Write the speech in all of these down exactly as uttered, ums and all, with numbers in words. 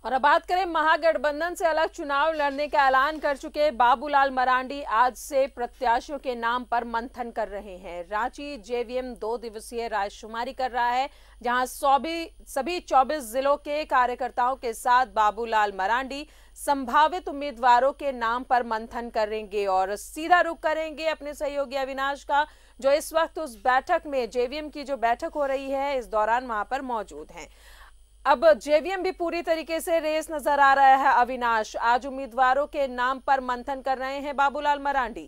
और अब बात करें महागठबंधन से अलग चुनाव लड़ने का ऐलान कर चुके बाबूलाल मरांडी आज से प्रत्याशियों के नाम पर मंथन कर रहे हैं। रांची जेवीएम दो दिवसीय रायशुमारी कर रहा है, जहां सभी चौबीस जिलों के कार्यकर्ताओं के साथ बाबूलाल मरांडी संभावित उम्मीदवारों के नाम पर मंथन करेंगे और सीधा रुख करेंगे अपने सहयोगी अविनाश का, जो इस वक्त उस बैठक में जेवीएम की जो बैठक हो रही है इस दौरान वहां पर मौजूद हैं। अब जेवीएम भी पूरी तरीके से रेस नजर आ रहा है। अविनाश, आज उम्मीदवारों के नाम पर मंथन कर रहे हैं बाबूलाल मरांडी।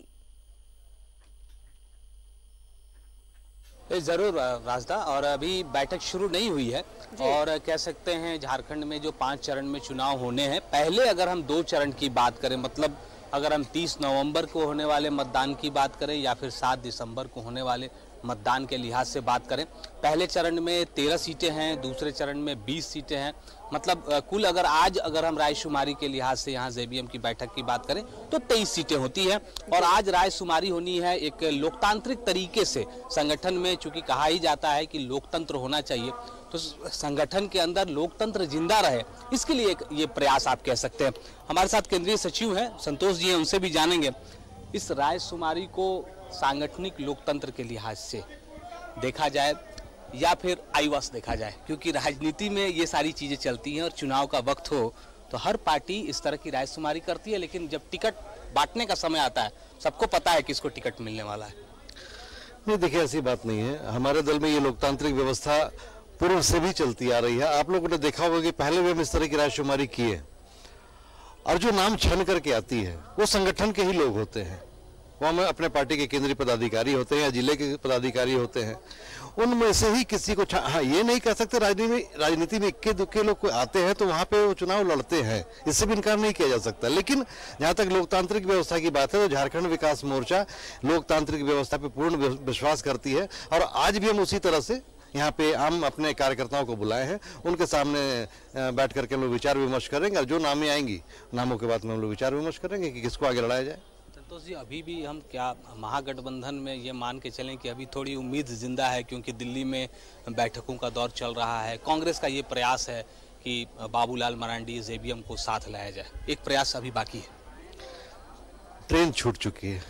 जरूर राजदा, और अभी बैठक शुरू नहीं हुई है और कह सकते हैं झारखंड में जो पांच चरण में चुनाव होने हैं, पहले अगर हम दो चरण की बात करें, मतलब अगर हम तीस नवंबर को होने वाले मतदान की बात करें या फिर सात दिसंबर को होने वाले मतदान के लिहाज से बात करें, पहले चरण में तेरह सीटें हैं, दूसरे चरण में बीस सीटें हैं। मतलब कुल अगर आज अगर हम रायशुमारी के लिहाज से यहाँ जेवीएम की बैठक की बात करें तो तेईस सीटें होती हैं। और आज रायशुमारी होनी है एक लोकतांत्रिक तरीके से। संगठन में चूंकि कहा ही जाता है कि लोकतंत्र होना चाहिए, तो संगठन के अंदर लोकतंत्र जिंदा रहे, इसके लिए एक ये प्रयास आप कह सकते हैं। हमारे साथ केंद्रीय सचिव हैं संतोष जी हैं, उनसे भी जानेंगे इस रायशुमारी को सांगठनिक लोकतंत्र के लिहाज से देखा जाए या फिर आईवस देखा जाए, क्योंकि राजनीति में ये सारी चीजें चलती हैं और चुनाव का वक्त हो तो हर पार्टी इस तरह की रायशुमारी करती है, लेकिन जब टिकट बांटने का समय आता है सबको पता है किसको टिकट मिलने वाला है। नहीं, देखिए ऐसी बात नहीं है। हमारे दल में ये लोकतांत्रिक व्यवस्था पूर्व से भी चलती आ रही है। आप लोगों ने देखा होगा कि पहले भी हम इस तरह की रायशुमारी किए और जो नाम छन करके आती है वो संगठन के ही लोग होते हैं। वो हम अपने पार्टी के केंद्रीय पदाधिकारी होते हैं या जिले के पदाधिकारी होते हैं, उनमें से ही किसी को। हाँ, ये नहीं कह सकते राजनीति में राजनीति में इक्के दुक्के लोग आते हैं तो वहाँ पे वो चुनाव लड़ते हैं, इससे भी इनकार नहीं किया जा सकता। लेकिन जहाँ तक लोकतांत्रिक व्यवस्था की बात है तो झारखंड विकास मोर्चा लोकतांत्रिक व्यवस्था पे पूर्ण विश्वास करती है और आज भी हम उसी तरह से यहाँ पे हम अपने कार्यकर्ताओं को बुलाए हैं, उनके सामने बैठ करके हम लोग विचार विमर्श करेंगे और जो नामें आएंगी नामों के बाद में हम लोग विचार विमर्श करेंगे कि किसको आगे लड़ाया जाए। संतोष जी, अभी भी हम क्या महागठबंधन में ये मान के चलें कि अभी थोड़ी उम्मीद जिंदा है, क्योंकि दिल्ली में बैठकों का दौर चल रहा है। कांग्रेस का ये प्रयास है कि बाबूलाल मरांडी जेवीएम को साथ लाया जाए, एक प्रयास अभी बाकी है। ट्रेन छूट चुकी है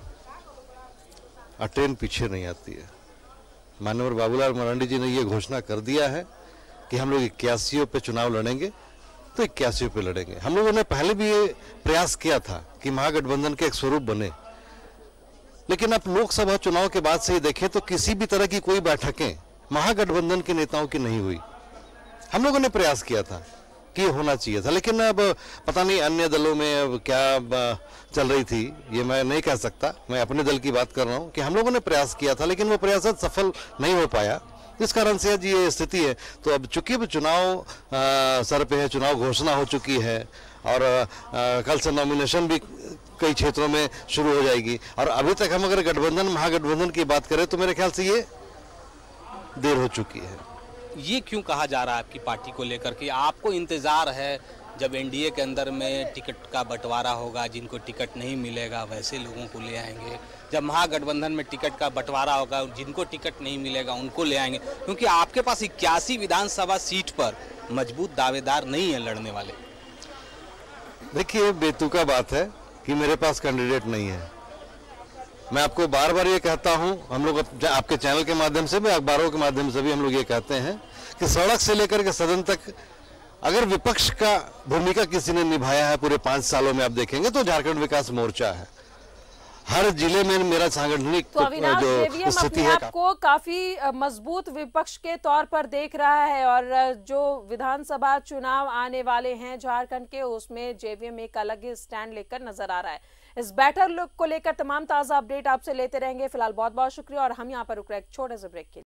और ट्रेन पीछे नहीं आती है। माननीय बाबूलाल मरांडी जी ने ये घोषणा कर दिया है कि हम लोग इक्यासियों पे चुनाव लड़ेंगे, तो इक्यासियों पे लड़ेंगे। हम लोगों ने पहले भी ये प्रयास किया था कि महागठबंधन के एक स्वरूप बने, लेकिन अब लोकसभा चुनाव के बाद से ही देखें तो किसी भी तरह की कोई बैठकें महागठबंधन के नेताओं की नहीं हुई। हम लोगों ने प्रयास किया था कि होना चाहिए था, लेकिन अब पता नहीं अन्य दलों में अब क्या चल रही थी, ये मैं नहीं कह सकता। मैं अपने दल की बात कर रहा हूँ कि हम लोगों ने प्रयास किया था लेकिन वो प्रयास सफल नहीं हो पाया, इस कारण से आज ये स्थिति है। तो अब चूंकि अब चुनाव आ, सर पे है, चुनाव घोषणा हो चुकी है और आ, कल से नॉमिनेशन भी कई क्षेत्रों में शुरू हो जाएगी और अभी तक हम अगर गठबंधन महागठबंधन की बात करें तो मेरे ख्याल से ये देर हो चुकी है। ये क्यों कहा जा रहा है आपकी पार्टी को लेकर के? आपको इंतजार है जब एनडीए के अंदर में टिकट का बंटवारा होगा, जिनको टिकट नहीं मिलेगा वैसे लोगों को ले आएंगे। जब महागठबंधन में टिकट का बंटवारा होगा, जिनको टिकट नहीं मिलेगा उनको ले आएंगे, क्योंकि आपके पास इक्यासी विधानसभा सीट पर मजबूत दावेदार नहीं है लड़ने वाले। देखिए, बेतुका बात है कि मेरे पास कैंडिडेट नहीं है। मैं आपको बार बार ये कहता हूं, हम लोग आपके चैनल के माध्यम से भी, अखबारों के माध्यम से भी हम लोग ये कहते हैं कि सड़क से लेकर के सदन तक अगर विपक्ष का भूमिका किसी ने निभाया है पूरे पांच सालों में आप देखेंगे तो झारखंड विकास मोर्चा है। हर जिले में मेरा सांगठनिक तो अविनाश, जेवीएम अपने आप को काफी मजबूत विपक्ष के तौर पर देख रहा है और जो विधानसभा चुनाव आने वाले हैं झारखंड के, उसमें जेवीएम एक अलग ही स्टैंड लेकर नजर आ रहा है। इस बैठक को लेकर तमाम ताजा अपडेट आपसे लेते रहेंगे। फिलहाल बहुत बहुत शुक्रिया और हम यहाँ पर रुक रहे एक छोटे से ब्रेक के लिए।